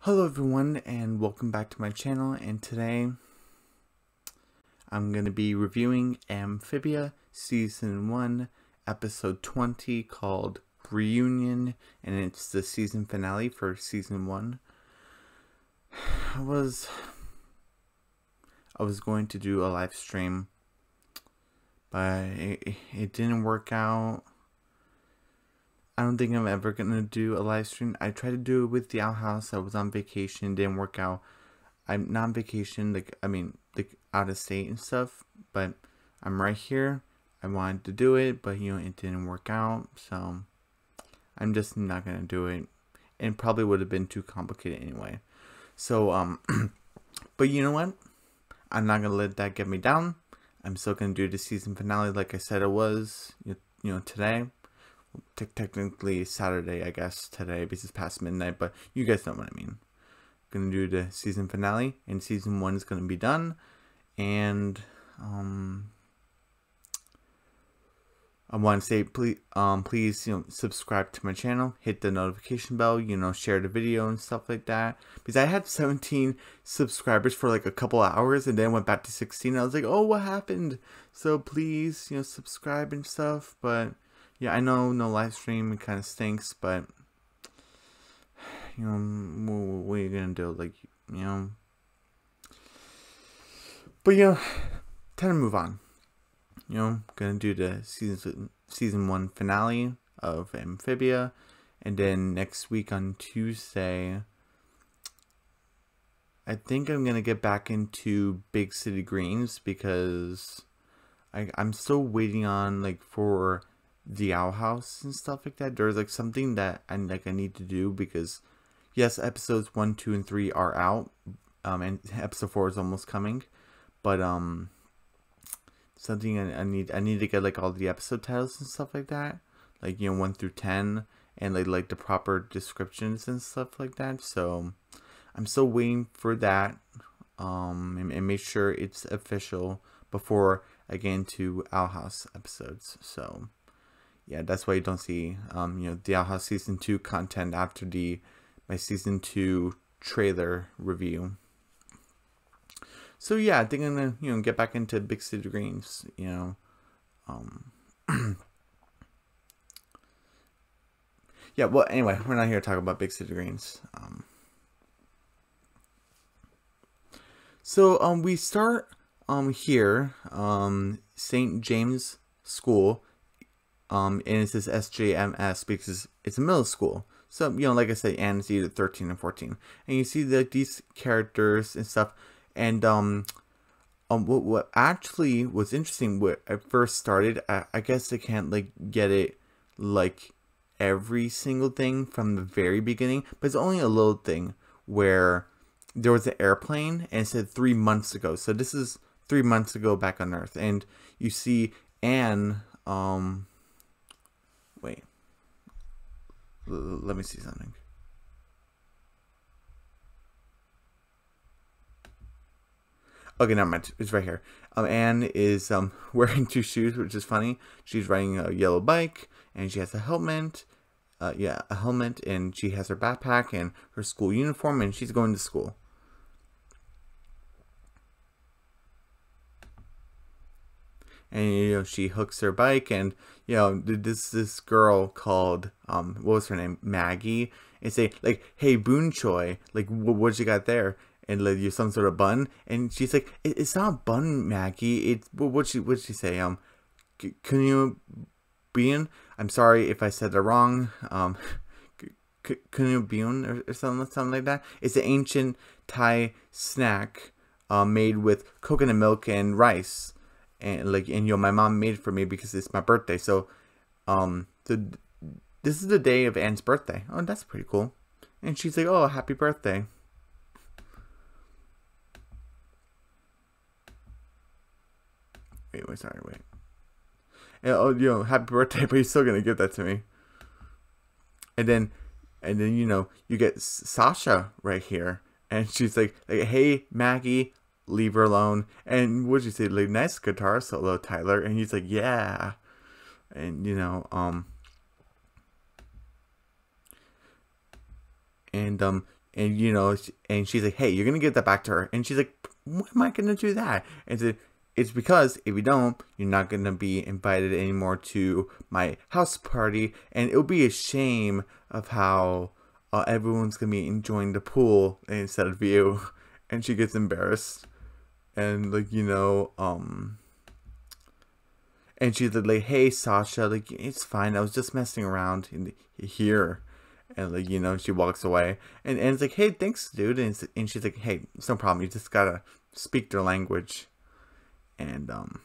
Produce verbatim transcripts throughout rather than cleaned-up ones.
Hello everyone and welcome back to my channel, and today I'm going to be reviewing Amphibia Season one Episode twenty called Reunion, and it's the season finale for Season one. I was I was going to do a live stream, but it, it didn't work out. I don't think I'm ever going to do a live stream. I tried to do it with the outhouse. I was on vacation. Didn't work out. I'm not on vacation, like, I mean, like, out of state and stuff. But I'm right here. I wanted to do it, but, you know, it didn't work out. So, I'm just not going to do it. And probably would have been too complicated anyway. So, um, but you know what? I'm not going to let that get me down. I'm still going to do the season finale like I said it was, you know, today. Te technically Saturday, I guess, today, because it's past midnight, but you guys know what I mean. Gonna do the season finale, and season one is gonna be done, and um, I want to say, please, um, please, you know, subscribe to my channel, hit the notification bell, you know, share the video and stuff like that, because I had seventeen subscribers for like a couple of hours, and then went back to sixteen. I was like, oh, what happened? So please, you know, subscribe and stuff, but. Yeah, I know no live stream, it kind of stinks, but, you know, what, what are you going to do, like, you know, but, you know, time to move on, you know, going to do the season, season one finale of Amphibia, and then next week on Tuesday, I think I'm going to get back into Big City Greens, because I, I'm still waiting on, like, for the Owl House and stuff like that. There's like something that I like I need to do, because yes, episodes one, two, and three are out, um, and episode four is almost coming, but um, something I, I need I need to get like all the episode titles and stuff like that, like, you know, one through ten, and like like the proper descriptions and stuff like that. So I'm still waiting for that, um, and, and make sure it's official before I get into Owl House episodes. So. Yeah, that's why you don't see, um, you know, the Owl House Season two content after the, my Season two trailer review. So, yeah, I think I'm going to, you know, get back into Big City Greens, you know. Um, yeah, well, anyway, we're not here to talk about Big City Greens. Um, so, um, we start, um, here, um, Saint James School. Um, and it says S J M S because it's a middle school. So, you know, like I said, and it's either thirteen or fourteen. And you see that these characters and stuff. And, um, um, what, what actually was interesting when I first started, I, I guess I can't, like, get it, like, every single thing from the very beginning. But it's only a little thing where there was an airplane and it said three months ago. So this is three months ago back on Earth. And you see Anne, um... Wait, L let me see something. Okay, never mind. It's right here. Um, Anne is um wearing two shoes, which is funny. She's riding a yellow bike, and she has a helmet. Uh, yeah, a helmet, and she has her backpack and her school uniform, and she's going to school. And, you know, she hooks her bike, and, you know, this this girl called, um, what was her name? Maggie. And say, like, hey, Boon Choi, like, what, what you got there? And, like, you some sort of bun. And she's like, it, it's not a bun, Maggie. It's, what'd she, what'd she say? Um, can you be in? I'm sorry if I said it wrong. Um, can you be in? Or, or something, something like that. It's an ancient Thai snack, uh, made with coconut milk and rice. And like, and you know, my mom made it for me because it's my birthday. So, um, the this is the day of Anne's birthday. Oh, that's pretty cool. And she's like, "Oh, happy birthday!" Wait, wait, sorry, wait. And, oh, you know, happy birthday, but you're still gonna give that to me. And then, and then you know, you get Sasha right here, and she's like, like, "Hey, Maggie." Leave her alone. And what'd you say? Like, nice guitar solo, Tyler. And he's like, yeah. And, you know, um, and, um, and you know, and she's like, hey, you're gonna give that back to her. And she's like, why am I gonna do that? And so it's because if you don't, you're not gonna be invited anymore to my house party, and it'll be a shame of how uh, everyone's gonna be enjoying the pool instead of you. And she gets embarrassed, and like you know, um, and she's like, hey Sasha, like it's fine, I was just messing around in the, here. And like you know, she walks away, and and it's like, hey, thanks, dude. And, and she's like, hey, it's no problem. You just gotta speak their language. And um,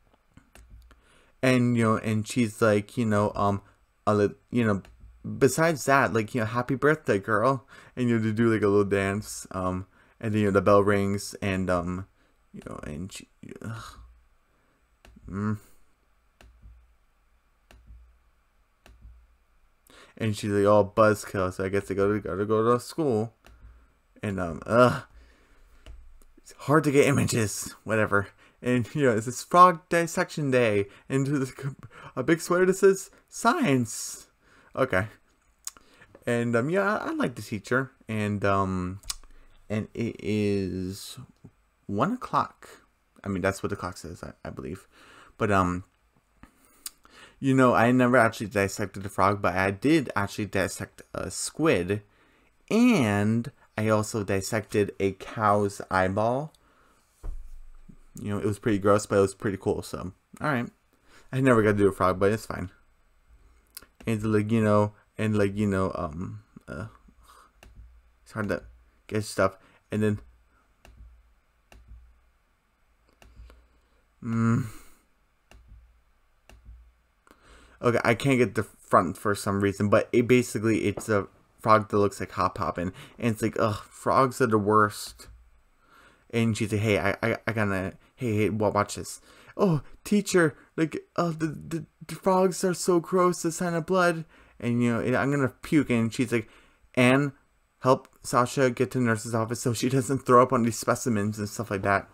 and you know, and she's like, you know, um, a you know, besides that, like you know, happy birthday, girl. And you know, to do like a little dance. Um, and then you know, the bell rings, and um, you know, and she, ugh, mm. And she's like, oh, buzzkill, so I guess I gotta, gotta go to school. And, um, ugh. It's hard to get images. Whatever. And, you know, it's this frog dissection day. And there's a big sweater that says, science. Okay. And, um, yeah, I, I like the teacher. And, um, and it is one o'clock. I mean, that's what the clock says, I, I believe. But, um... you know, I never actually dissected a frog, but I did actually dissect a squid. And I also dissected a cow's eyeball. You know, it was pretty gross, but it was pretty cool. So, alright. I never got to do a frog, but it's fine. And like, you know, and like, you know, um, uh, it's hard to get stuff. And then, mmm. Okay, I can't get the front for some reason, but it basically, it's a frog that looks like Hop Hop, and, and it's like, ugh, frogs are the worst. And she's like, hey, I, I, I gotta, hey, hey, well, watch this. Oh, teacher, like, uh, the, the, the frogs are so gross, the sign of blood, and, you know, I'm gonna puke, and she's like, Anne, help Sasha get to the nurse's office so she doesn't throw up on these specimens and stuff like that.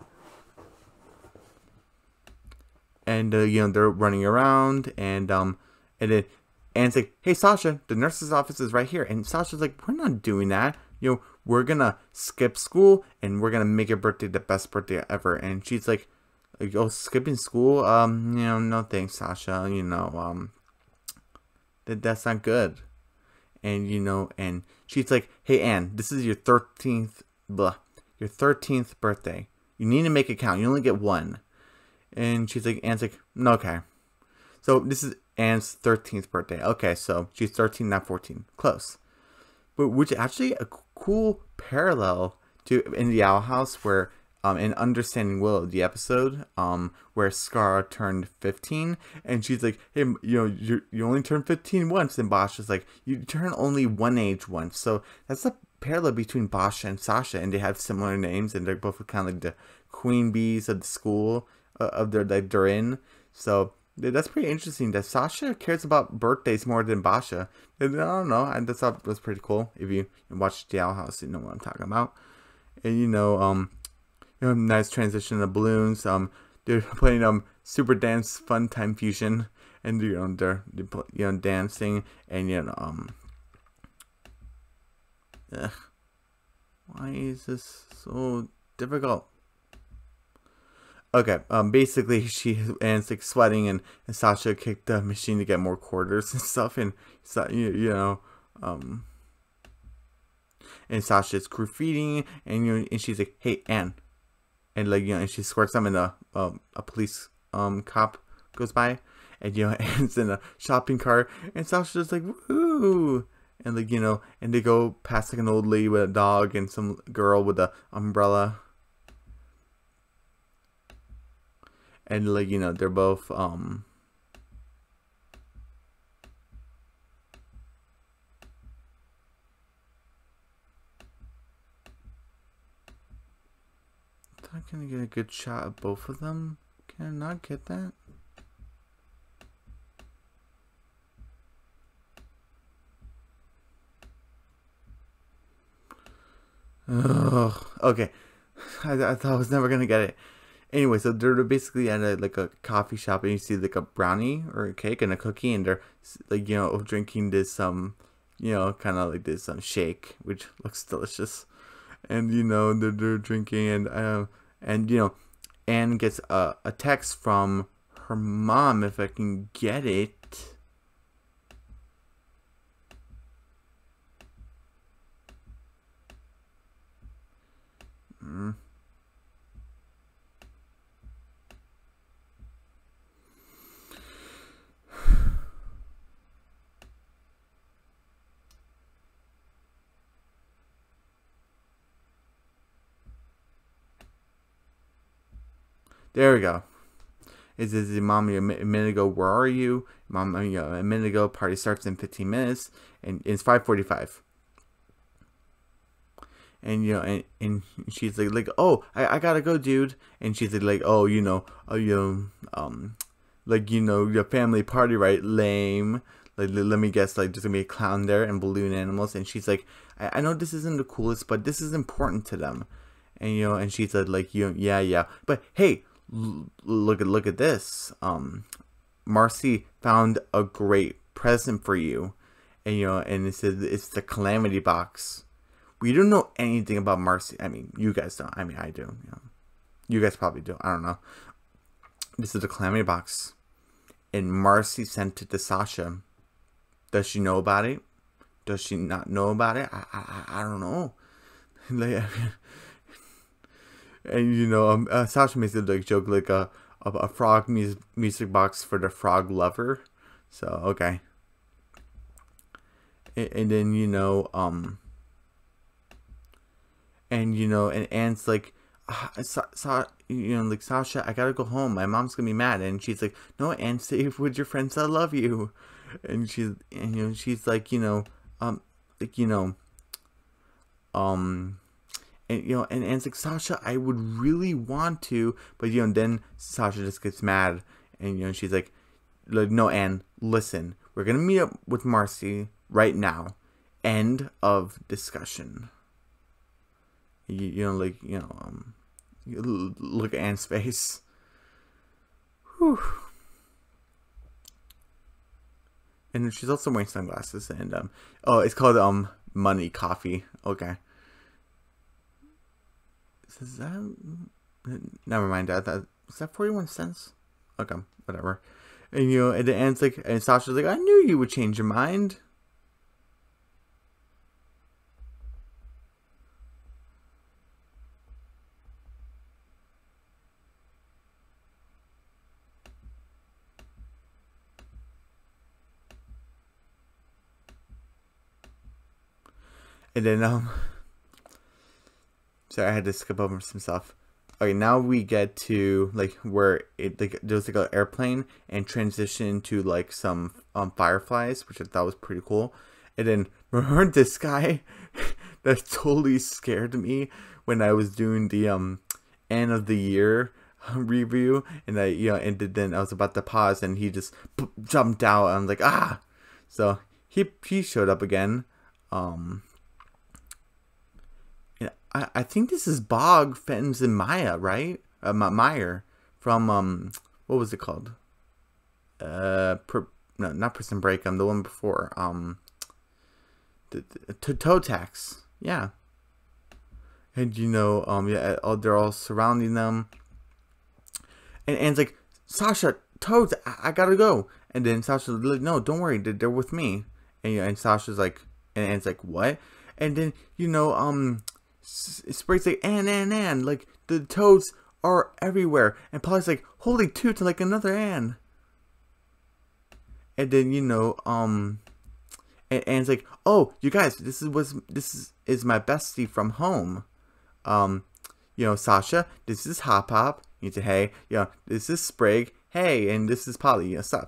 And, uh, you know, they're running around, and, um, and then Anne's like, hey, Sasha, the nurse's office is right here. And Sasha's like, we're not doing that. You know, we're gonna skip school, and we're gonna make your birthday the best birthday ever. And she's like, like, oh, skipping school? Um, you know, no thanks, Sasha. You know, um, that that's not good. And, you know, and she's like, hey, Anne, this is your thirteenth, blah, your thirteenth birthday. You need to make it count. You only get one. And she's like, Anne's like, no, okay. So this is Anne's thirteenth birthday. Okay, so she's thirteen, not fourteen. Close. But which is actually a cool parallel to in the Owl House, where um in Understanding Willow, the episode um where Scar turned fifteen, and she's like, hey, you know, you you only turn fifteen once, and Bosch is like, you turn only one age once. So that's a parallel between Bosch and Sasha, and they have similar names, and they're both kind of like the queen bees of the school. Uh, of their like they're in, so that's pretty interesting that Sasha cares about birthdays more than Basha. And I don't know, I just thought it was pretty cool. If you watch the Owl House, you know what I'm talking about. And you know, um, you know, nice transition of balloons. Um, they're playing um Super Dance Fun Time Fusion, and you know they're, they're you know dancing, and you know um. Ugh, why is this so difficult? Okay, um, basically she ends like sweating, and, and Sasha kicked the machine to get more quarters and stuff, and so you, you know, um, and Sasha's graffitiing, and you know, and she's like, hey, Anne, and like you know, and she squirts them, and a um, a police um cop goes by, and you know, Anne's in a shopping cart, and Sasha's like, woo, and like you know, and they go past like an old lady with a dog and some girl with a umbrella. And like you know, they're both um I'm not gonna get a good shot of both of them. Can I not get that? Ugh. Okay. I, I thought I was never gonna get it. Anyway, so they're basically at a, like a coffee shop, and you see like a brownie or a cake and a cookie, and they're like you know drinking this um you know, kind of like this um, shake, which looks delicious. And, you know, they're, they're drinking, and, uh, and, you know, Anne gets a, a text from her mom, if I can get it. Mm. There we go. Is is mommy a minute ago? Where are you, mom? You know, a minute ago. Party starts in fifteen minutes, and it's five forty-five. And you know, and, and she's like, like, oh, I, I gotta go, dude. And she's like, like, oh, you know, oh, you know, um, like, you know, your family party, right? Lame. Like, let me guess, like, there's gonna be a clown there and balloon animals. And she's like, I, I know this isn't the coolest, but this is important to them. And you know, and she said, like, you, know, yeah, yeah, but hey. Look at look at this. Um, Marcy found a great present for you, and you know, and it says it's the calamity box. We don't know anything about Marcy. I mean, you guys don't. I mean, I do. You know, you guys probably do. I don't know. This is the calamity box, and Marcy sent it to Sasha. Does she know about it? Does she not know about it? I I I don't know. Like. And you know, um, uh, Sasha makes it like joke like a a, a frog music music box for the frog lover. So okay. And, and then you know, um, and you know, and Anne's like, ah, Sa Sa you know, like Sasha, I gotta go home. My mom's gonna be mad. And she's like, no, Anne, stay with your friends. I love you. And she's, and you know, she's like, you know, um, like you know, um. And, you know, and Anne's like, Sasha, I would really want to, but, you know, then Sasha just gets mad, and, you know, she's like, like, no, Anne, listen, we're going to meet up with Marcy right now. End of discussion. You, you know, like, you know, um, you look at Anne's face. Whew. And she's also wearing sunglasses, and, um, oh, it's called, um, Money Coffee. Okay. Is that, never mind that, that is that forty-one cents? Okay, whatever. And you know, and the end's like, and Sasha's like, I knew you would change your mind. And then um sorry, I had to skip over some stuff. Okay, now we get to like where it like there's like an airplane and transition to like some um fireflies, which I thought was pretty cool. And then remember this guy that totally scared me when I was doing the um end of the year review, and I you know and then I was about to pause and he just jumped out. And I'm like, ah. So he he showed up again. Um I, I think this is Bog, Fens, and Maya, right? Uh, Meyer from, um, what was it called? Uh, per, no, not Prison Break, um, the one before, um, the, the Toe Tax, yeah. And, you know, um, yeah, they're all surrounding them. And Anne's like, Sasha, Toads, I, I gotta go. And then Sasha's like, no, don't worry, they're, they're with me. And, you know, and Sasha's like, and Anne's like, what? And then, you know, um... Sprague's like, Anne, Anne, Anne, like, the toads are everywhere. And Polly's like, holy toot, like another Anne. And then, you know, um, and Anne's like, oh, you guys, this is was this is, is my bestie from home. Um, you know, Sasha, this is Hop Hop. You say, hey, you know, this is Sprague, hey, and this is Polly, you know, sup.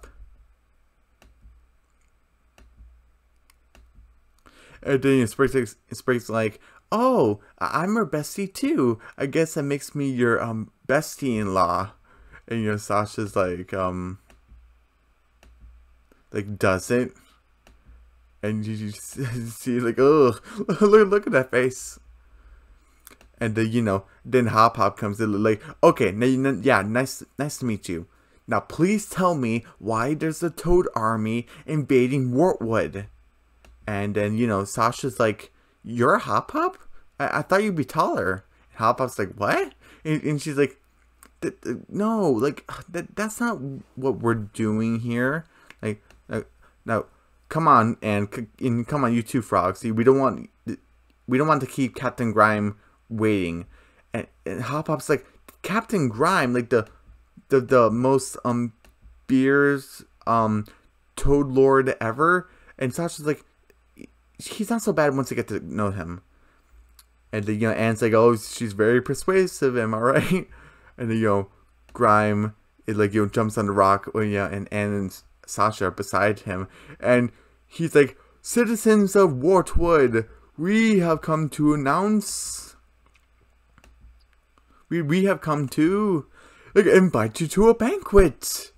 And then, you know, Sprague's like, Sprague's like, oh, I'm her bestie too. I guess that makes me your um bestie-in-law. And you know, Sasha's like, um, like, doesn't. And you just see, like, oh, look, look at that face. And then, you know, then Hop Hop comes in, like, okay, now, you, yeah, nice, nice to meet you. Now, please tell me why there's a Toad army invading Wartwood. And then, you know, Sasha's like, you're a Hop Pop? I, I thought you'd be taller. And Hop Pop's like, what? And, and she's like, no, like, that that's not what we're doing here. Like, uh, now, come on, and, and come on, you two frogs. We don't want, we don't want to keep Captain Grime waiting. And, and Hop Pop's like, Captain Grime, like the, the, the most, um, beers, um, Toad Lord ever. And Sasha's like, he's not so bad once you get to know him. And then, you know, Anne's like, oh, she's very persuasive, am I right? And then, you know, Grime, it like, you know, jumps on the rock, well, yeah, and Anne and Sasha are beside him. And he's like, citizens of Wartwood, we have come to announce, we, we have come to, like, invite you to a banquet.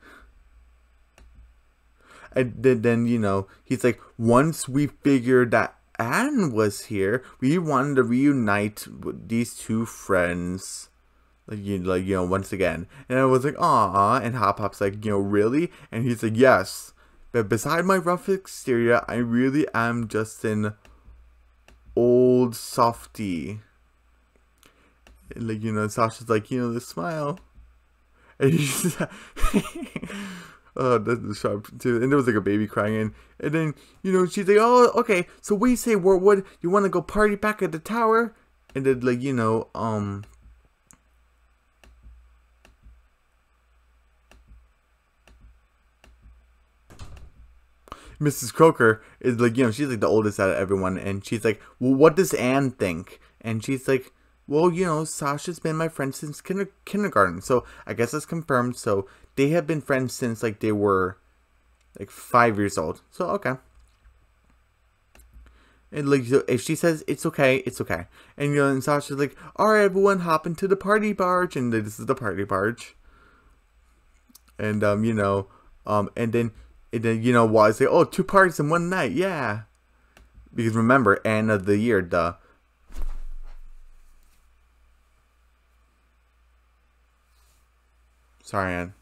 And then, then, you know, he's like, once we figured that Anne was here, we wanted to reunite with these two friends. Like, you, like, you know, once again. And I was like, aw. And Hop Pop's like, you know, really? And he's like, yes. But beside my rough exterior, I really am just an old softie. And like, you know, Sasha's like, you know, the smile. And he's oh, that's sharp too. And there was like a baby crying in. And then, you know, she's like, oh, okay. So we say, Wartwood, you want to go party back at the tower? And then, like, you know, um... Missus Croaker is like, you know, she's like the oldest out of everyone. And she's like, well, what does Anne think? And she's like, well, you know, Sasha's been my friend since kinder kindergarten. So I guess it's confirmed. So they have been friends since like they were like five years old. So, okay. And like, if she says it's okay, it's okay. And, you know, and Sasha's like, all right, everyone, hop into the party barge. And this is the party barge. And, um, you know, um, and then, and then, you know, why say, oh, two parties in one night, yeah. Because remember, Anne of the Year, duh. Sorry, Anne.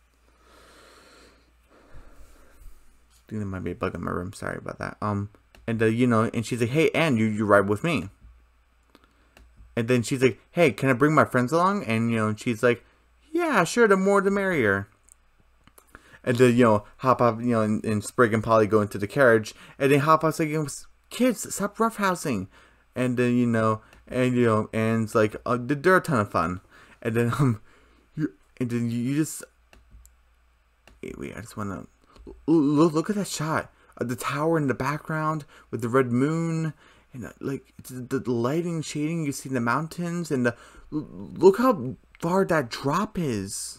I think there might be a bug in my room. Sorry about that. Um, and uh, you know, and she's like, hey, Anne, you you ride with me. And then she's like, hey, can I bring my friends along? And you know, and she's like, yeah, sure. The more, the merrier. And then, you know, Hop Pop, you know, and, and Sprig and Polly go into the carriage. And then Hop Pop's like, you know, kids, stop roughhousing. And then, you know, and, you know, Anne's like, oh, they're a ton of fun. And then, um, you, and then you just, wait, wait I just want to, look, look at that shot of the tower in the background with the red moon. And, uh, like, the, the lighting, shading, you see the mountains. And the, look how far that drop is.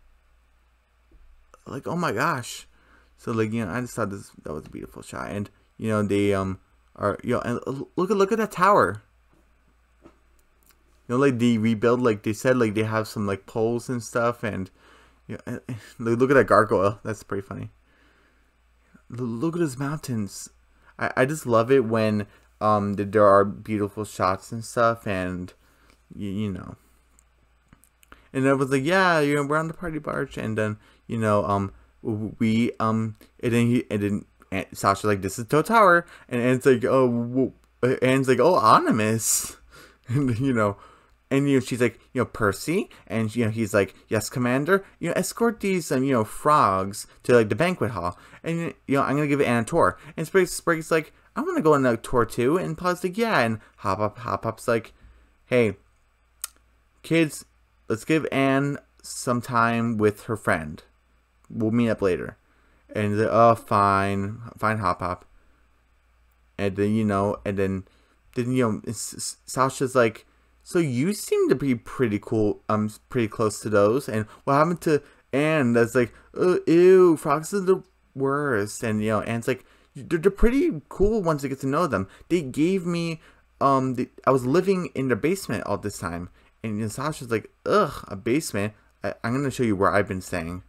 Like, oh my gosh. So, like, you know, I just thought this that was a beautiful shot. And, you know, they um are, you know, and look at look at that tower. You know, like, they rebuild, like they said, like they have some like poles and stuff. And, you know, and, look at that gargoyle. That's pretty funny. Look at those mountains. I, I just love it when um there are beautiful shots and stuff. And, you, you know. And I was like, yeah, you know, we're on the party barge. And then, you know, um, we, um, and then he, and then and Sasha like, this is Toad Tower. And Anne's like, oh, Anne's like, oh, Animus. And, you know, and, you know, she's like, you know, Percy. And, you know, he's like, yes, Commander. You know, escort these, um, you know, frogs to, like, the banquet hall. And, you know, I'm going to give Anne a tour. And Sprig, Sprig's like, I want to go on a tour too. And Polly's like, yeah. And Hop Up, Hop Up's like, hey, kids, let's give Anne some time with her friend. We'll meet up later. And he's like, oh, fine. Fine, Hop Hop. And then, you know, and then, then you know, Sasha's like, so you seem to be pretty cool, um, pretty close to those. And what happened to Anne? That's like, oh, ew, frogs are the worst. And, you know, Anne's like, they're, they're pretty cool once you get to know them. They gave me, um, the, I was living in their basement all this time. And, you know, Sasha's like, ugh, a basement? I, I'm going to show you where I've been staying.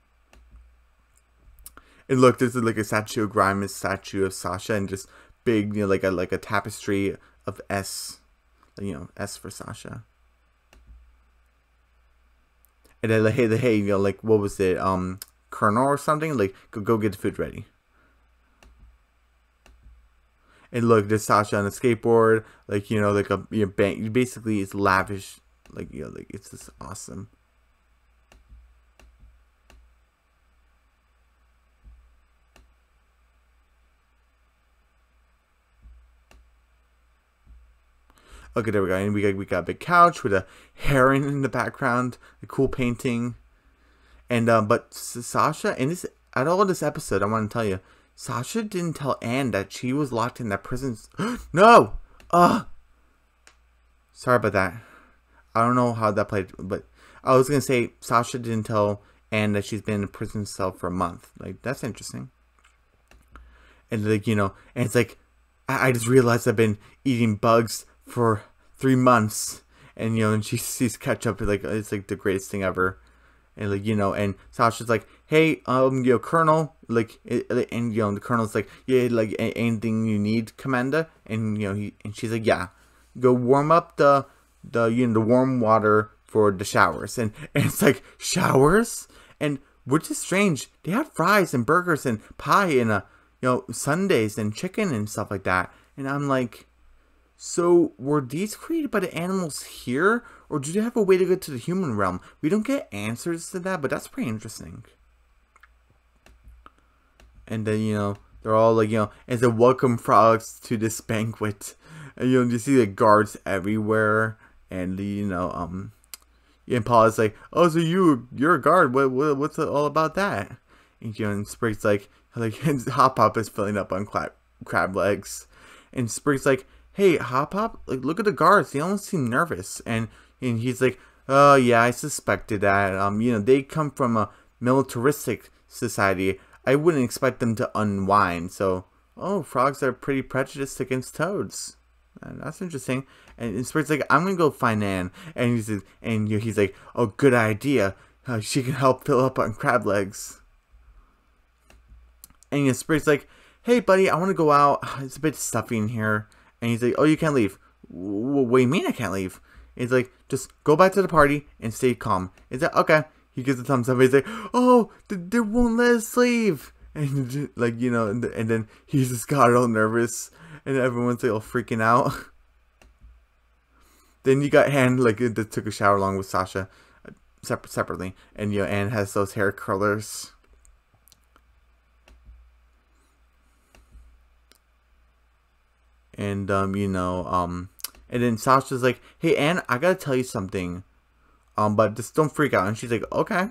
And look, there's like a statue of Grime, a statue of Sasha, and just big, you know, like a like a tapestry of S, you know, S for Sasha. And then like, hey, the hey, you know, like what was it, um, Colonel or something? Like, go go get the food ready. And look, there's Sasha on a skateboard, like, you know, like a, you know, bank. Basically, it's lavish, like, you know, like, it's just awesome. Okay, there we go. And we got we got a big couch with a heron in the background, a cool painting. And um, but Sasha, in this, out of all this episode, I want to tell you, Sasha didn't tell Anne that she was locked in that prison. No! Uh Sorry about that. I don't know how that played, but I was going to say Sasha didn't tell Anne that she's been in a prison cell for a month. Like, that's interesting. And, like, you know, and it's like, I, I just realized I've been eating bugs for three months. And, you know, and she sees ketchup, like, it's like the greatest thing ever. And, like, you know, and Sasha's like, hey, um, you know, Colonel, like, and, you know, the Colonel's like, yeah, like, anything you need, Commander? And, you know, he, and she's like, yeah, go warm up the, the, you know, the warm water for the showers. And, and it's like, showers? And, which is strange, they had fries and burgers and pie and, uh, you know, sundaes and chicken and stuff like that. And I'm like, so were these created by the animals here, or do they have a way to get to the human realm? We don't get answers to that, but that's pretty interesting. And then, you know, they're all like, you know, and the welcome frogs to this banquet. And, you know, you see the guards everywhere. And, you know, um, and Paula's like, oh, so you, you're a guard. What, what what's it all about that? And, you know, and Sprig's like, like, Hop Hop is filling up on crab, crab legs. And Sprig's like, hey, Hop Hop, like, look at the guards. They almost seem nervous. And and he's like, oh, yeah, I suspected that. Um, you know, they come from a militaristic society. I wouldn't expect them to unwind. So, oh, frogs are pretty prejudiced against toads. And that's interesting. And, and Sprig's like, I'm going to go find Anne. And he's, and you know, he's like, oh, good idea. Uh, she can help fill up on crab legs. And you know, Sprig's like, hey, buddy, I want to go out. It's a bit stuffy in here. And he's like, oh, you can't leave. What do you mean I can't leave? And he's like, just go back to the party and stay calm. He's like, okay. He gives a thumbs up. He's like, oh, they won't let us leave. And, like, you know, and, and then he just got all nervous. And everyone's, like, all freaking out. Then you got Anne, like, that took a shower along with Sasha uh, separ separately. And, you know, Anne has those hair curlers. And, um, you know, um, and then Sasha's like, hey, Anne, I gotta tell you something. Um, but just don't freak out. And she's like, okay.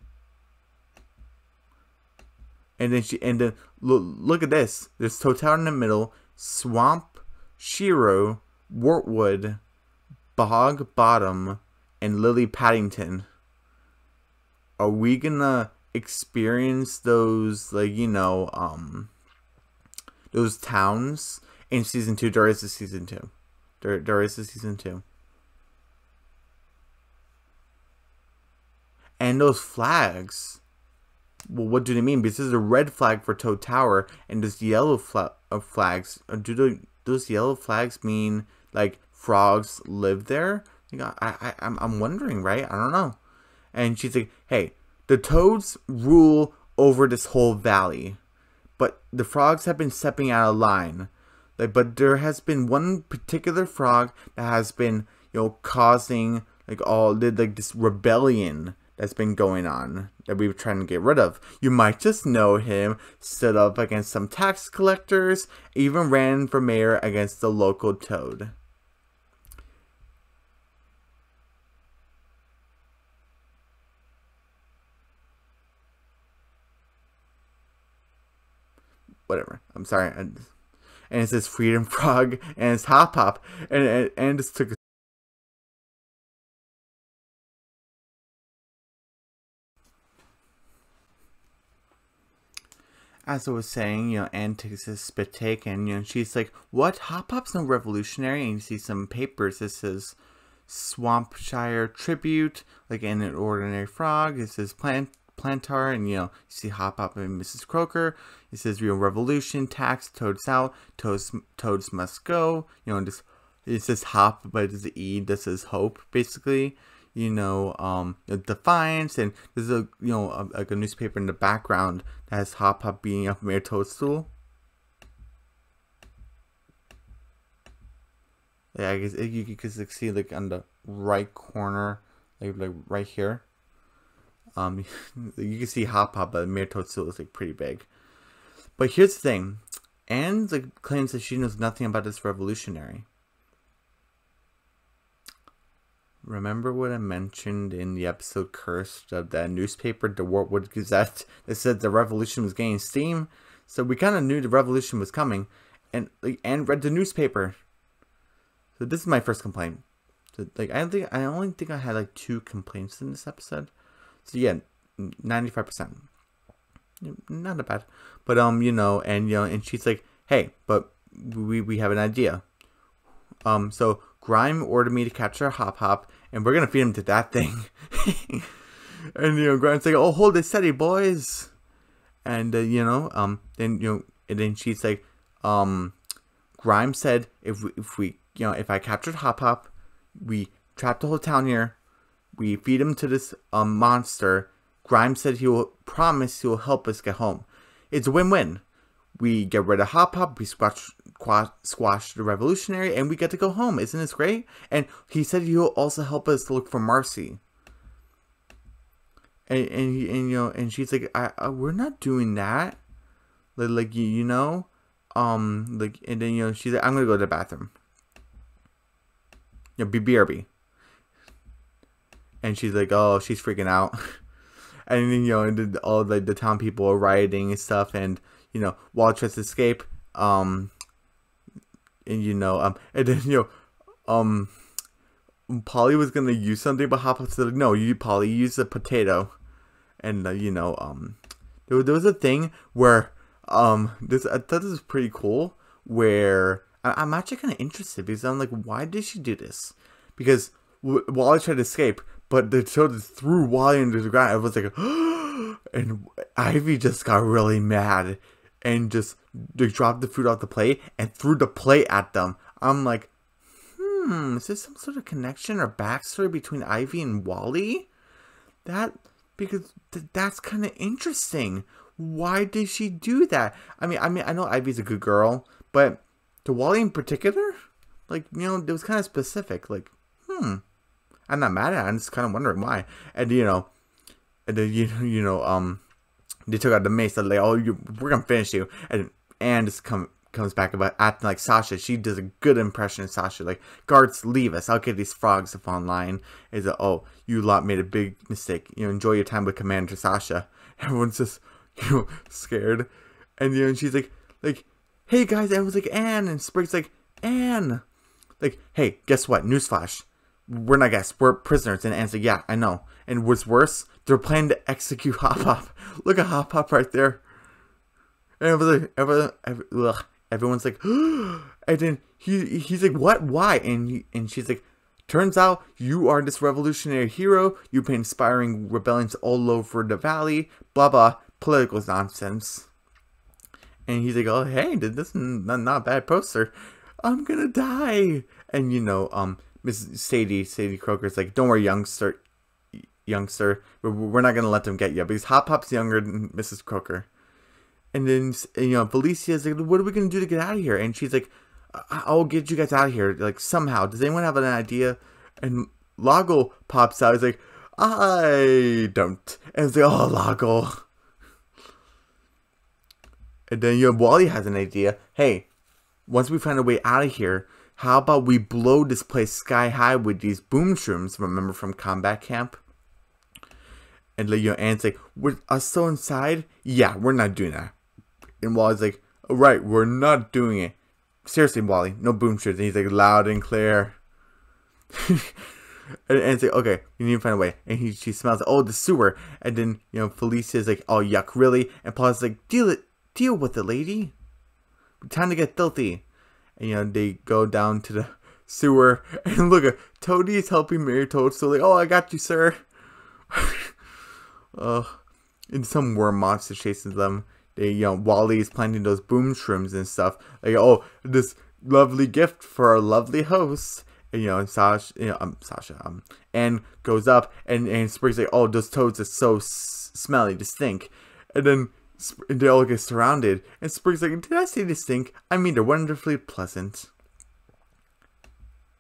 And then she, and then, look, look at this. There's Total in the middle, Swamp, Shiro, Wartwood, Bog Bottom, and Lily Paddington. Are we gonna experience those, like, you know, um, those towns in season two? There is a season two. There, there is a season two. And those flags, well, what do they mean? Because there's a red flag for Toad Tower, and there's yellow fla uh, flags. Do the, those yellow flags mean, like, frogs live there? I, I, I'm, I'm wondering, right? I don't know. And she's like, hey, the toads rule over this whole valley, but the frogs have been stepping out of line. Like, but there has been one particular frog that has been, you know, causing, like, all the, like, this rebellion that's been going on that we were trying to get rid of. You might just know him. Stood up against some tax collectors, even ran for mayor against the local toad. Whatever. I'm sorry. And it says Freedom Frog, and it's Hop Hop, and and, and just took a as I was saying, you know, Anne takes a spit take, and, you know, she's like, what? Hop Hop's no revolutionary? And you see some papers that says Swampshire Tribute, like, in an ordinary frog. It says Plant Plantar, and, you know, you see Hop Hop and Missus Croaker. It says Real Revolution, Tax, Toads Out, Toads, Toads Must Go. You know, just, it says Hop, but it's the E that says Hope, basically. You know, um, Defiance, and there's a, you know, a, like a newspaper in the background that has Hop Hop beating up Mayor Toadstool. Yeah, I guess you can see like on the right corner, like like right here. Um, you can see Hop Hop, but Mayor Toad still is like pretty big. But here's the thing, Anne like claims that she knows nothing about this revolutionary. Remember what I mentioned in the episode Cursed of that newspaper, the Wartwood Gazette, that said the revolution was gaining steam? So we kind of knew the revolution was coming, and like Anne read the newspaper. So this is my first complaint. So, like I don't think I only think I had like two complaints in this episode. So yeah, ninety-five percent. Not that bad. But um, you know, and you know, and she's like, hey, but we we have an idea. Um, so Grime ordered me to capture Hop Hop, and we're gonna feed him to that thing. And you know, Grime's like, oh, hold it steady, boys. And uh, you know, um, then you know, and then she's like, um, Grime said if we, if we, you know, if I captured Hop Hop, we trap the whole town here. We feed him to this um, monster. Grime said he will promise he will help us get home. It's a win-win. We get rid of Hop Hop, we squash, squash, squash the revolutionary, and we get to go home. Isn't this great? And he said he will also help us to look for Marcy. And and, he, and you know, and she's like, I, I, we're not doing that. Like, like you, you know, um, like, and then you know, she's like, I'm gonna go to the bathroom. You know, B B R B. And she's like, oh, she's freaking out. And then, you know, and all the, the town people are rioting and stuff. And, you know, Wally tries to escape. Um, and, you know, um, and then, you know, um, Polly was going to use something, but Hop Hop said, like, no, you, Polly, use a potato. And, uh, you know, um, there, there was a thing where, um, this, I thought this was pretty cool, where I, I'm actually kind of interested because I'm like, why did she do this? Because w Wally tried to escape, but the toad threw Wally into the ground. I was like, and Ivy just got really mad and just they dropped the food off the plate and threw the plate at them. I'm like, hmm, is this some sort of connection or backstory between Ivy and Wally? That, because th that's kind of interesting. Why did she do that? I mean, I mean, I know Ivy's a good girl, but to Wally in particular, like, you know, it was kind of specific. Like, hmm. I'm not mad at it. I'm just kind of wondering why. And you know, and then you you know um, they took out the mace. They're like, oh, you, we're gonna finish you. And Anne just come comes back about acting like Sasha. She does a good impression of Sasha. Like, guards, leave us. I'll get these frogs to fall in line. Is that, oh, you lot made a big mistake. You know, enjoy your time with Commander Sasha. Everyone's just, you know, scared. And you know, and she's like, like, hey guys. And everyone's like, Anne. And Sprig's like, Anne. Like, hey, guess what? Newsflash. We're not guests, we're prisoners. And Anne's like, yeah, I know. And what's worse, they're planning to execute Hop Hop. Look at Hop Hop right there. And everyone's like, everyone, every, ugh, everyone's like, and then he he's like, what? Why? And he, and she's like, turns out you are this revolutionary hero. You've been inspiring rebellions all over the valley. Blah blah, political nonsense. And he's like, oh hey, this is not, not a bad poster. I'm gonna die. And you know, um. Missus Sadie, Sadie Croker's like, don't worry, youngster, youngster, we're, we're not going to let them get you, because Hop Hop's younger than Missus Croker. And then, you know, Felicia's like, what are we going to do to get out of here? And she's like, I'll get you guys out of here, like, somehow. Does anyone have an idea? And Lago pops out, he's like, I don't. And it's like, oh, Lago. And then, you know, Wally has an idea. Hey, once we find a way out of here, how about we blow this place sky high with these boom shrooms, remember, from combat camp? And you know, Anne's like, with us still inside? Yeah, we're not doing that. And Wally's like, all right, we're not doing it. Seriously, Wally, no boom shrooms. And he's like, loud and clear. and Anne's like, okay, you need to find a way. And he, she smells like, oh, the sewer. And then, you know, Felicia's like, oh, yuck, really? And Paul's like, deal it, deal with it, lady. Time to get filthy. And, you know, they go down to the sewer. And look, at Toadie is helping Mary Toad. So, like, oh, I got you, sir. uh, and some worm monster chases them. They, you know, Wally is planting those boom shrooms and stuff. Like, oh, this lovely gift for our lovely host. And, you know, Sasha, you know, um, Sasha, um, Anne goes up. And, and Sprig's like, oh, those toads are so s smelly, they stink. And then and they all get surrounded, and Sprig's like, did I say they stink? I mean, they're wonderfully pleasant.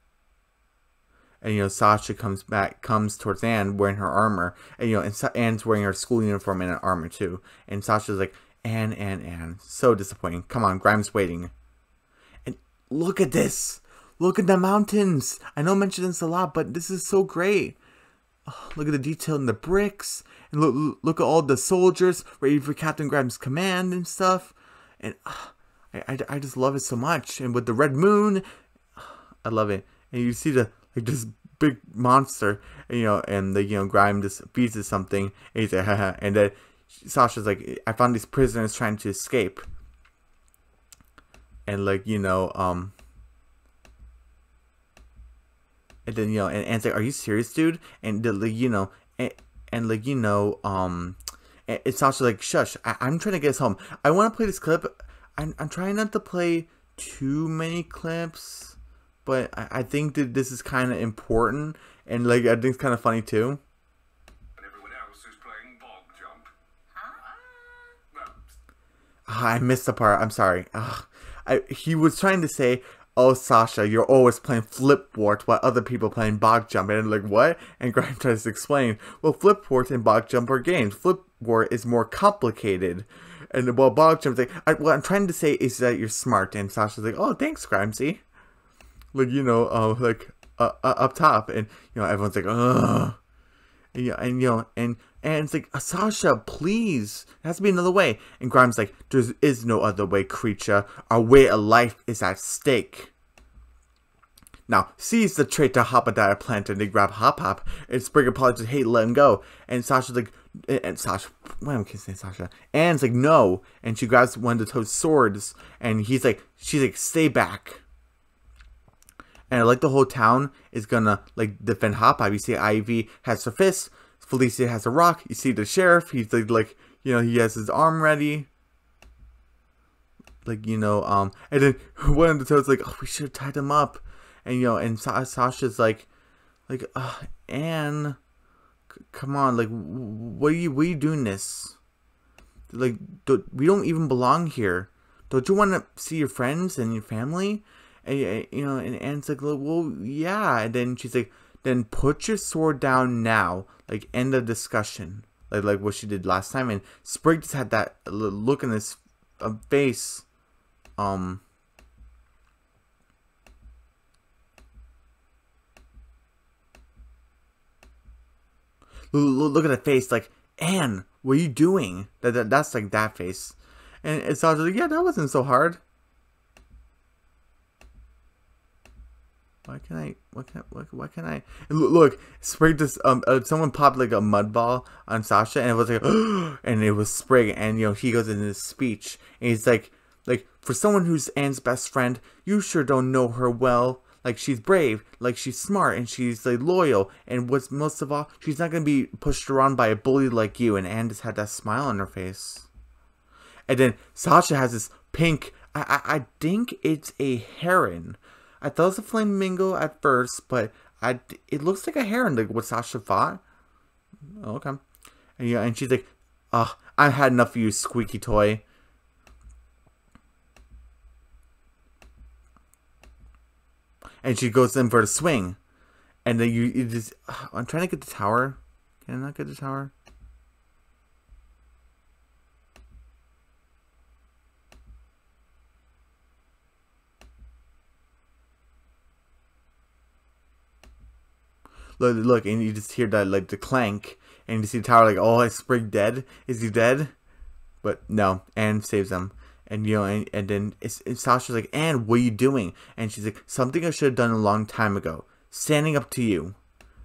And, you know, Sasha comes back, comes towards Anne wearing her armor. And, you know, and Sa Anne's wearing her school uniform and an armor, too. And Sasha's like, Anne, Anne, Anne. So disappointing. Come on, Grimes waiting. And look at this. Look at the mountains. I know I mentioned this a lot, but this is so great. Oh, look at the detail in the bricks. And look, look at all the soldiers ready for Captain Grimes' command and stuff. And uh, I, I, I just love it so much. And with the red moon, I love it. And you see the like this big monster, and, you know, and the you know Grimes just feeds it something, and he's like, haha. And then Sasha's like, I found these prisoners trying to escape, and like you know, um, and then you know, and Anne's like, are you serious, dude? And the, like you know, and, and like you know, um, and it's Sasha's like, shush, I, I'm trying to get us home. I want to play this clip. I'm I'm trying not to play too many clips. But I, I think that this is kind of important, and like I think it's kind of funny too. And everyone else is playing bog jump. Huh? Oh, I missed the part. I'm sorry. Ugh. I he was trying to say, "Oh, Sasha, you're always playing flipboard while other people playing bog jump," and I'm like, what? And Grimes tries to explain, well, flipboard and bog jump are games. Flipboard is more complicated. And well, bog jump is like, I, what I'm trying to say is that you're smart. And Sasha's like, oh, thanks, Grimesy. Like, you know, uh, like, uh, uh, up top, and, you know, everyone's like, ugh, and, you know, and, you know, and, and it's like, Sasha, please, there has to be another way, and Grimes like, there is no other way, creature, our way of life is at stake. Now, seize the traitor Hopadiah plant, and they grab Hop Hop, and Sprig apologizes, hey, let him go, and Sasha's like, and Sasha, why am I kissing Sasha? Anne's like, no, and she grabs one of the Toad's swords, and he's like, she's like, stay back. And like the whole town is gonna like defend Hop Hop. You see Ivy has her fist, Felicia has a rock. You see the sheriff, he's like, like you know, he has his arm ready. Like, you know, um, and then one of the Toads like, oh, we should have tied him up. And, you know, and Sa Sasha's like, like, uh, Anne, come on, like, what are you, what are you doing this? Like, do we don't even belong here. Don't you want to see your friends and your family? And, you know, and Anne's like, well, yeah. And then she's like, then put your sword down now. Like, end the discussion. Like, like what she did last time. And Sprig just had that look in his uh, face. Um. Look at the face. Like, Anne, what are you doing? That, that That's like that face. And it's also like, yeah, that wasn't so hard. Why can I? What can? What? Why can I? Look, look Sprig just um. Uh, someone popped like a mud ball on Sasha, and it was like, and it was Sprig, and you know he goes into this speech, and he's like, like for someone who's Anne's best friend, you sure don't know her well. Like she's brave, like she's smart, and she's like loyal, and what's most of all, she's not gonna be pushed around by a bully like you. And Anne just had that smile on her face, and then Sasha has this pink. I I, I think it's a heron. I thought it was a flamingo at first, but I, it looks like a heron, like what Sasha thought. Oh, okay. And, yeah, and she's like, oh, I had enough of you, squeaky toy. And she goes in for the swing. And then you, you just, oh, I'm trying to get the tower. Can I not get the tower? Look, look, and you just hear that, like, the clank, and you see the tower, like, oh, is Sprig dead? Is he dead? But no, Anne saves him, and, you know, and, and then it's, it's Sasha's like, Anne, what are you doing? And she's like, something I should have done a long time ago, standing up to you.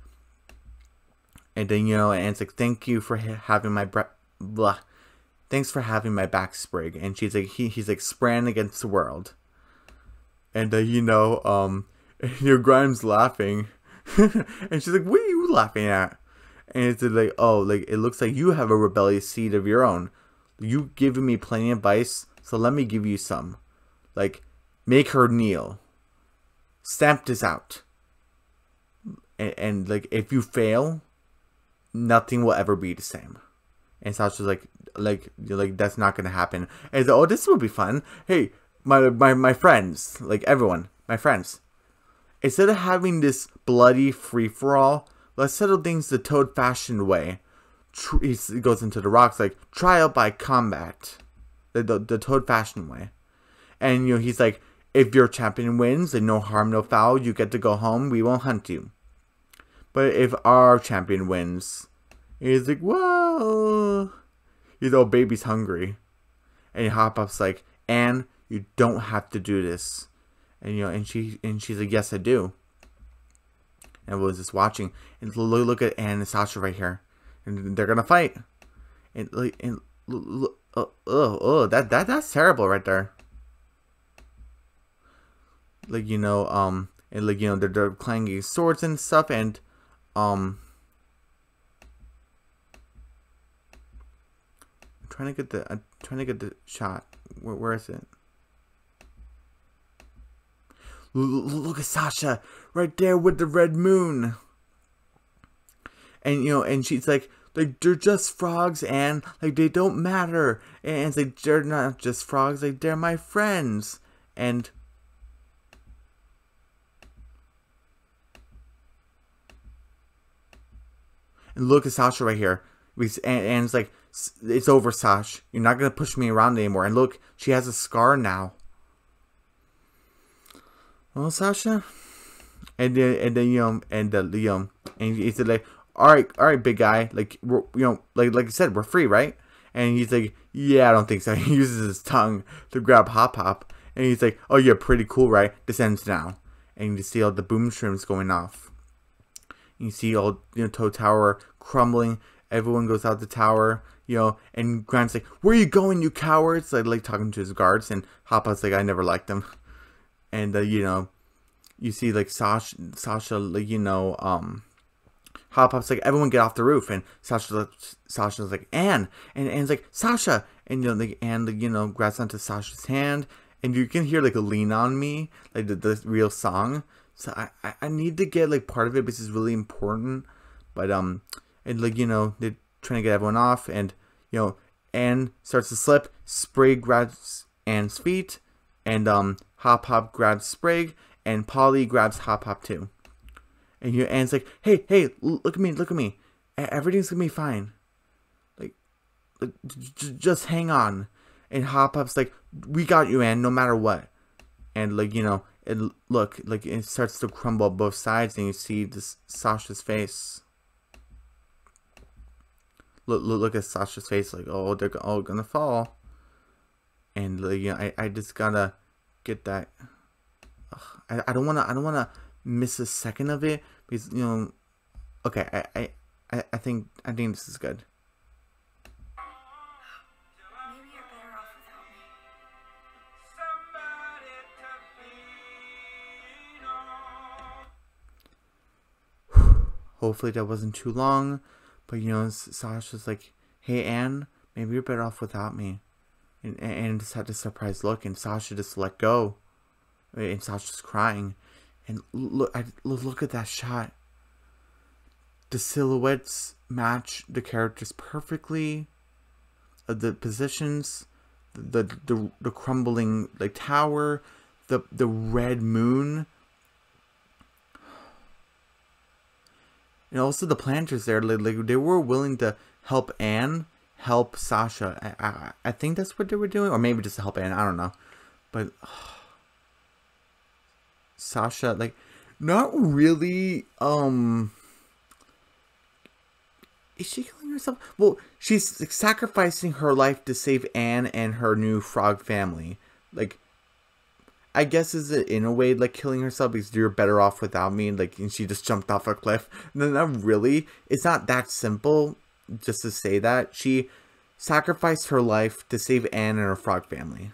And then, you know, Anne's like, thank you for ha having my breath, blah, thanks for having my back, Sprig. And she's like, he, he's like, spraying against the world. And, uh, you know, um, you know, Grimes laughing. And she's like, what are you laughing at? And it's like, oh, like it looks like you have a rebellious seed of your own. You've given me plenty of advice, so let me give you some. Like, make her kneel. Stamp this out. And, and like, if you fail, nothing will ever be the same. And Sasha's like, like, like that's not gonna happen. And it's like, oh, this will be fun. Hey, my my my friends, like everyone, my friends. instead of having this bloody free-for-all, let's settle things the Toad-fashioned way. Tr he goes into the rocks like, trial by combat. The, the, the Toad-fashioned way. And, you know, he's like, if your champion wins, then no harm, no foul, you get to go home, we won't hunt you. But if our champion wins, he's like, whoa. He's, oh, baby's hungry. And Hop-Up's like, Anne, you don't have to do this. And, you know, and she and she's like, yes, I do. And everyone's just watching. And look, look at Anne and Sasha right here. And they're gonna fight. And, and look, oh, oh, oh, that, that, that's terrible right there. Like, you know, um, and like, you know, they're, they're clanging swords and stuff, and, um, I'm trying to get the, I'm trying to get the shot. Where, where is it? L look at Sasha right there with the red moon. And, you know, and she's like, like, they're just frogs, and, like, they don't matter. And it's like, they're not just frogs, like, they're my friends. And, and look at Sasha right here. And, and it's like, it's over, Sash. You're not going to push me around anymore. And look, she has a scar now. Well, Sasha. And then, and then, you know, and, uh, you know, and he said, like, all right, all right, big guy. Like, we're, you know, like, like I said, we're free, right? And he's like, yeah, I don't think so. He uses his tongue to grab Hop Hop. And he's like, oh, you're pretty cool, right? This ends now. And you see all the boom shrooms going off. And you see all, you know, Toad Tower crumbling. Everyone goes out the tower, you know, and Grant's like, where are you going, you cowards? Like, like talking to his guards. And Hop Hop's like, I never liked them. And, uh, you know, you see, like, Sasha, Sasha, like, you know, um, Hop Hop's like, everyone get off the roof. And Sasha, Sasha's like, Anne. And Anne's like, Sasha. And, you know, like, Anne, like, you know, grabs onto Sasha's hand. And you can hear, like, a Lean On Me, like, the, the real song. So I, I, I need to get, like, part of it because it's really important. But, um, and, like, you know, they're trying to get everyone off. And, you know, Anne starts to slip. Sprig grabs Anne's feet. And, um, Hop Hop grabs Sprig. And Polly grabs Hop Hop, too. And your Anne's like, hey, hey, look at me, look at me. Everything's gonna be fine. Like, like j just hang on. And Hop Hop's like, we got you, Anne, no matter what. And, like, you know, it, look, like, it starts to crumble both sides, and you see this Sasha's face. Look, look, look at Sasha's face, like, oh, they're all gonna fall. And, like, you know, I, I just gotta get that. Ugh, I, I don't wanna, I don't wanna miss a second of it because, you know, okay, I, I, I think, I think this is good. Maybe you're better off Somebody to lean on. Hopefully that wasn't too long, but, you know, Sasha's like, hey, Anne, maybe you're better off without me. And Anne just had this surprised look, and Sasha just let go. And Sasha's crying. And look, I, look at that shot. The silhouettes match the characters perfectly. Uh, the positions, the, the the the crumbling like tower, the the red moon, and also the planters there. Like, like they were willing to help Anne, help Sasha. I, I I think that's what they were doing, or maybe just to help Anne. I don't know, but. Oh, Sasha, like, not really, um, is she killing herself? Well, she's like, sacrificing her life to save Anne and her new frog family. Like, I guess is it in a way like killing herself because you're better off without me, like, and she just jumped off a cliff. No, not really. It's not that simple just to say that. She sacrificed her life to save Anne and her frog family.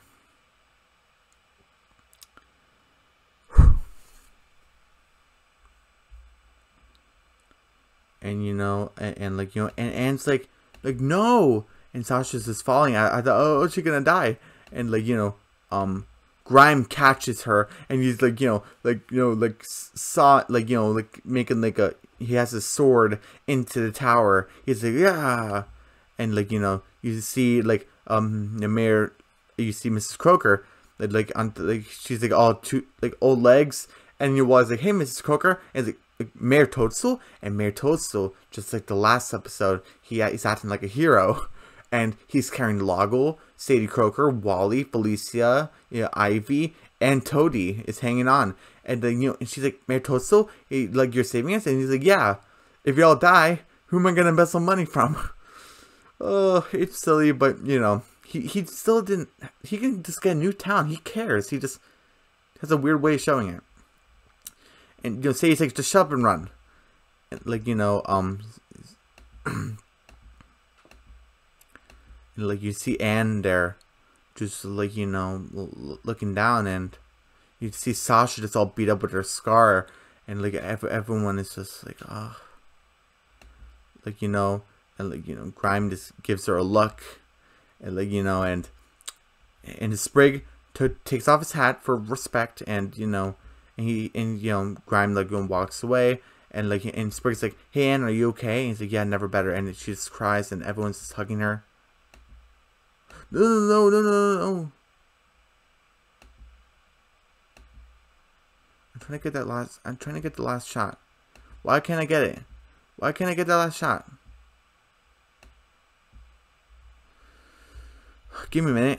And, you know, and, and like, you know, and Anne's like, like, no. And Sasha's just falling. I, I thought, oh, she's gonna die. And, like, you know, um, Grime catches her. And he's like, you know, like, you know, like, saw, like, you know, like, making, like, a, he has his sword into the tower. He's like, yeah. And, like, you know, you see, like, um, the mayor, you see Missus Croaker, like, like, on, like, she's, like, all two, like, old legs. And you was like, hey, Missus Croker, and it's like, Mayor Toadstool, and Mayor Toadstool, just like the last episode, he he's acting like a hero, and he's carrying Loggle, Sadie Croker, Wally, Felicia, you know, Ivy, and Toadie is hanging on, and then you know, and she's like, Mayor Toadstool, he, like you're saving us, and he's like, yeah, if y'all die, who am I gonna embezzle money from? Oh, it's silly, but you know, he he still didn't. He can just get a new town. He cares. He just has a weird way of showing it. And you know, say he's like, just shut up and run. And, like you know, um, like you see Anne there, just like you know, l looking down, and you see Sasha just all beat up with her scar, and like ev everyone is just like, oh, like you know, and like you know, Grime just gives her a look, and like you know, and and Sprig takes off his hat for respect, and you know. And he and you know Grime like walks away, and like and Sprig's like, hey Anne, are you okay? And he's like, yeah, never better. And she just cries, and everyone's just hugging her. No, no, no, no, no, no. I'm trying to get that last. I'm trying to get the last shot. Why can't I get it? Why can't I get that last shot? Give me a minute.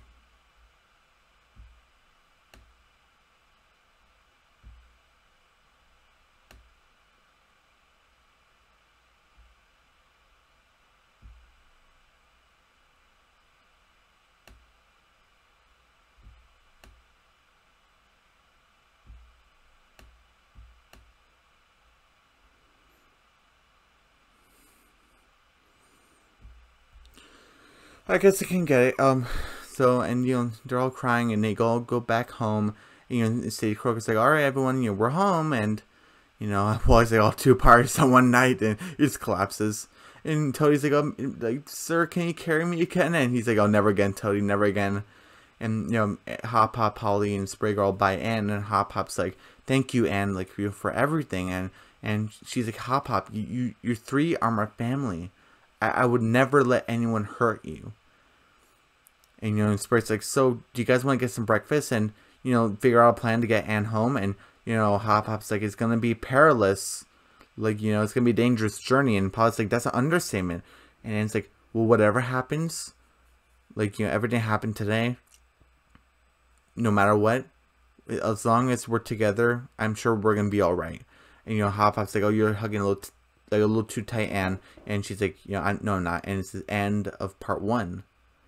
I guess I can get it. Um, so and you know they're all crying, and they all go back home. And, you know, Sadie Croker's like, "All right, everyone, you know, we're home." And you know, was like all two parties on one night, and he just collapses. And Toadie's like, "Oh, like, sir, can you carry me again?" And he's like, "Oh, never again, Toadie, never again." And you know, Hop Hop, Holly, and Sprig are all by Anne, and Hop Hop's like, "Thank you, Anne, like for for everything." And and she's like, "Hop Hop, you you you three are my family. I, I would never let anyone hurt you." And you know, and Sprig's like, "So do you guys want to get some breakfast and you know figure out a plan to get Anne home?" And you know, Hop Hop's like, "It's gonna be perilous, like you know, it's gonna be a dangerous journey." And Paul's like, "That's an understatement." And Anne's like, "Well, whatever happens, like you know, everything happened today. No matter what, as long as we're together, I'm sure we're gonna be all right." And you know, Hop Hop's like, "Oh, you're hugging a little, t like a little too tight, Anne." And she's like, "You know, I, no, I'm not." And it's the end of part one.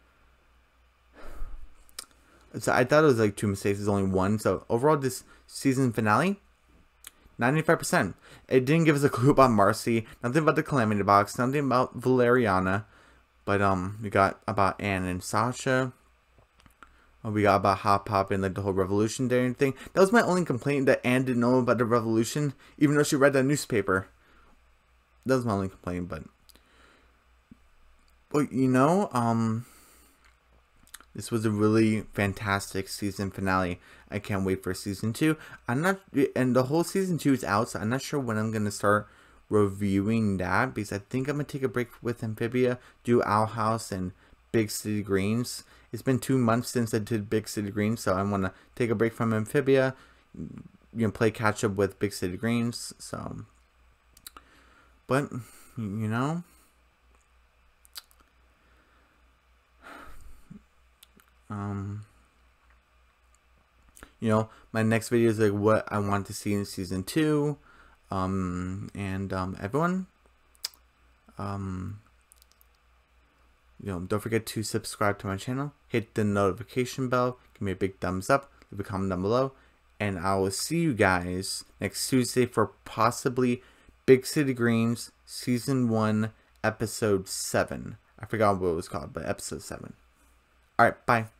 So I thought it was like two mistakes. There's only one. So overall, this season finale, ninety-five percent. It didn't give us a clue about Marcy. Nothing about the Calamity Box. Nothing about Valeriana. But um, we got about Anne and Sasha. We got about Hop Hop and like the whole revolutionary thing. That was my only complaint, that Anne didn't know about the revolution, even though she read that newspaper. That was my only complaint. But, but you know, um. this was a really fantastic season finale. I can't wait for season two. I'm not, and the whole season two is out, so I'm not sure when I'm gonna start reviewing that, because I think I'm gonna take a break with Amphibia, do Owl House and Big City Greens. It's been two months since I did Big City Greens, so I want to take a break from Amphibia, you know, play catch up with Big City Greens. So, but you know. Um, you know, my next video is like what I want to see in season two. Um, and um, everyone, um, you know, don't forget to subscribe to my channel, hit the notification bell, give me a big thumbs up, leave a comment down below, and I will see you guys next Tuesday for possibly Big City Greens season one, episode seven. I forgot what it was called, but episode seven. All right, bye.